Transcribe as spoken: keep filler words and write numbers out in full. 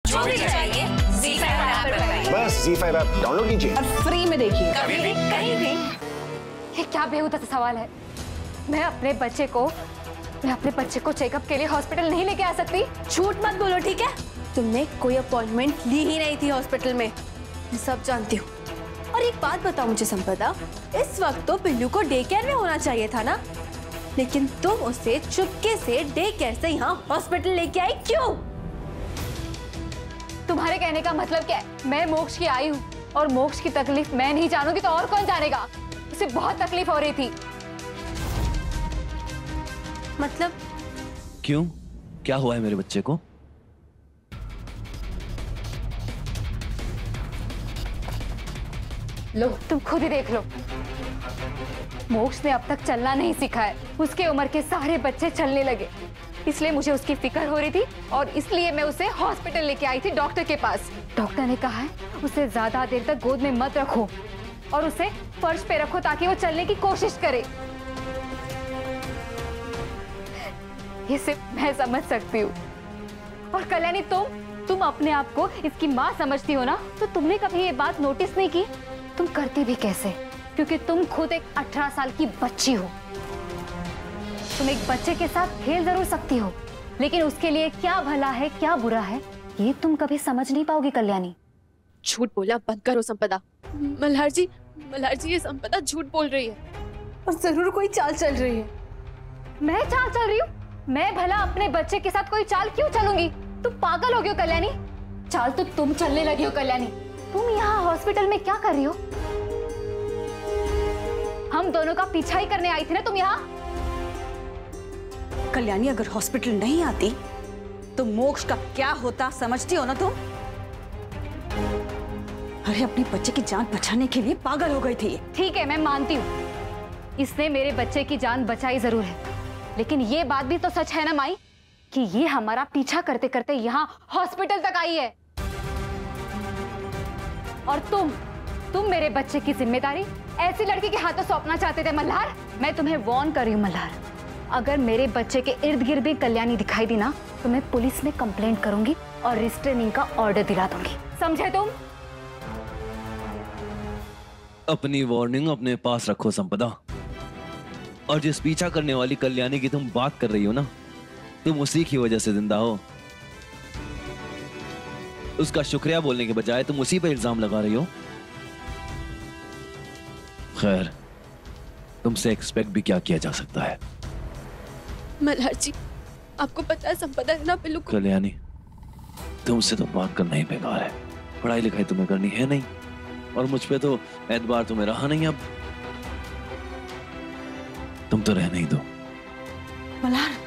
जो भी चाहिए ज़ी फाइव ऐप पर पाइए। बस ज़ी फाइव ऐप डाउनलोड कीजिए और फ्री में देखिए, कभी भी कहीं भी। ये क्या बेहुदा सा सवाल है? मैं अपने बच्चे को मैं अपने बच्चे को चेकअप के लिए हॉस्पिटल नहीं लेके आ सकती? झूठ मत बोलो, ठीक है? तुमने कोई अपॉइंटमेंट ली ही नहीं थी हॉस्पिटल में, मैं सब जानती हूँ। और एक बात बताओ मुझे संपदा, इस वक्त तो पिल्लू को डे केयर में होना चाहिए था ना, लेकिन तुम उसे चुपके से डे केयर से यहाँ हॉस्पिटल लेके आई, क्यों? तुम्हारे कहने का मतलब क्या है? मैं मोक्ष की आई हूँ और मोक्ष की तकलीफ मैं नहीं जानूंगी तो और कौन जानेगा? उसे बहुत तकलीफ हो रही थी। मतलब? क्यों? क्या हुआ है मेरे बच्चे को? लो तुम खुद ही देख लो। मोक्ष ने अब तक चलना नहीं सीखा है। उसके उम्र के सारे बच्चे चलने लगे, इसलिए मुझे उसकी फिक्र हो रही थी और इसलिए मैं उसे हॉस्पिटल लेके आई थी डॉक्टर के पास। डॉक्टर ने कहा है उसे ज्यादा देर तक गोद में मत रखो और उसे फर्श पे रखो ताकि वो चलने की कोशिश करे। ये सिर्फ मैं समझ सकती हूँ। और कल्याणी, तुम तुम अपने आप को इसकी माँ समझती हो ना, तो तुमने कभी ये बात नोटिस नहीं की? तुम करती भी कैसे? क्योंकि तुम खुद एक अठारह साल की बच्ची हो। तुम एक बच्चे के साथ खेल जरूर सकती हो, लेकिन उसके लिए क्या भला है क्या बुरा है ये तुम कभी समझ नहीं पाओगी कल्याणी। झूठ बोला बंद करो संपदा। मल्हार जी, मल्हार जी, ये संपदा झूठ बोल रही है और जरूर कोई चाल चल रही है। मैं चाल चल रही हूँ? मैं भला अपने बच्चे के साथ कोई चाल क्यों चलूंगी? तुम पागल हो गई हो कल्याणी। चाल तो तुम चलने लगी हो कल्याणी। तुम यहाँ हॉस्पिटल में क्या कर रही हो? हम दोनों का पीछा ही करने आई थी ना तुम यहाँ? कल्याणी, अगर हॉस्पिटल नहीं आती तो मोक्ष का क्या होता समझती हो ना तुम? अरे अपने बच्चे की जान बचाने के लिए पागल हो गई थी। ठीक है, मैं मानती हूँ इसने मेरे बच्चे की जान बचाई जरूर है, लेकिन ये बात भी तो सच है ना माई कि ये हमारा पीछा करते करते यहाँ हॉस्पिटल तक आई है। और तुम तुम मेरे बच्चे की जिम्मेदारी ऐसी लड़की के हाथों सौंपना चाहते थे मल्हार। मैं तुम्हें वार्न कर रही हूँ मल्हार, अगर मेरे बच्चे के इर्द गिर्द भी कल्याणी दिखाई दी ना तो मैं पुलिस में कंप्लेंट करूंगी और रिस्ट्रेनिंग का ऑर्डर दिला दूंगी, समझे तुम? अपनी वार्निंग अपने पास रखो संपदा। और जिस पीछा करने वाली कल्याणी की तुम बात कर रही हो ना, तुम उसी की वजह से जिंदा हो। उसका शुक्रिया बोलने के बजाय तुम उसी पे इल्जाम लगा रही हो। खैर, तुमसे एक्सपेक्ट भी क्या किया जा सकता है। मल्हार जी, आपको पता है संपदा ना पिल्लू को। कल्याणी, तुमसे तो बात करना ही बेकार है। पढ़ाई लिखाई तुम्हें करनी है नहीं और मुझ पे तो एतबार तुम्हें रहा नहीं। अब तुम तो रहने ही दो। मल्हार,